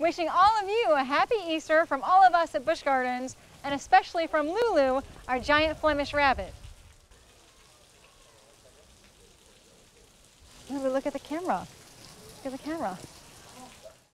Wishing all of you a happy Easter from all of us at Busch Gardens, and especially from Lulu, our giant Flemish rabbit. Lulu, look at the camera. Look at the camera.